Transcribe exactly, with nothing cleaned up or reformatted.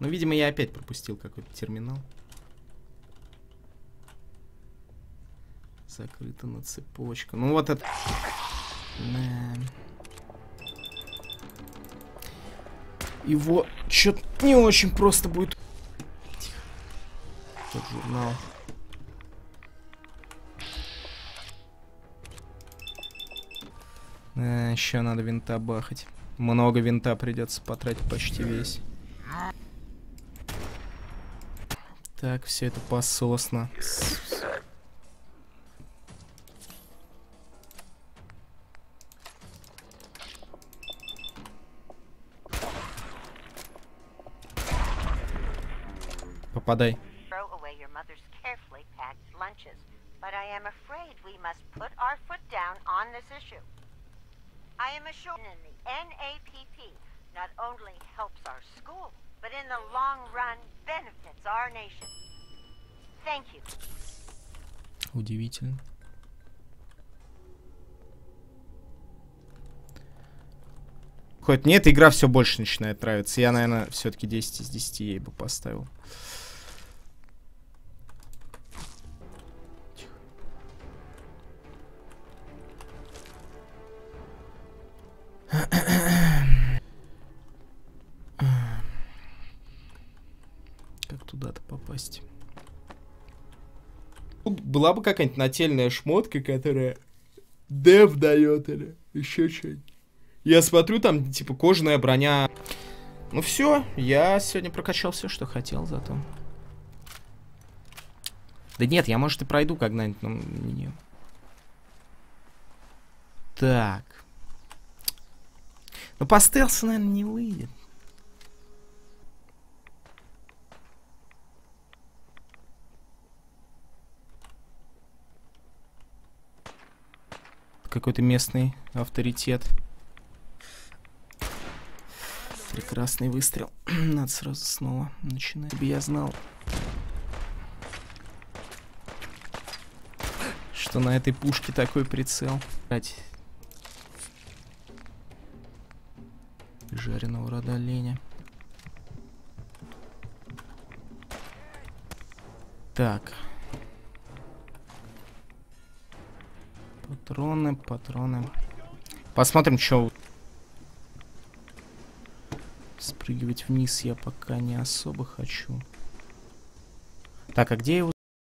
Ну, видимо, я опять пропустил какой-то терминал. Закрыто на цепочку. Ну, вот это... Да. Его что-то не очень просто будет. Тот журнал. А, еще надо винта бахать. Много винта придется потратить, почти весь. Так, все это пососно. Попадай. Удивительно. Хоть нет, игра все больше начинает нравиться. Я, наверное, все-таки десять из десяти ей бы поставил. Как туда-то попасть? Была бы какая-нибудь нательная шмотка, которая деф дает или еще что-нибудь. Я смотрю, там типа кожаная броня. Ну все, я сегодня прокачал все, что хотел зато. Да нет, я, может, и пройду когда-нибудь, но не. Так. Ну по стелсу, наверное, не выйдет. Какой-то местный авторитет. Прекрасный выстрел. Надо сразу снова начинать. Чтобы я знал, что на этой пушке такой прицел. Жареного рода оленя. Так. Патроны, патроны. Посмотрим, что... Спрыгивать вниз я пока не особо хочу. Так, а где его...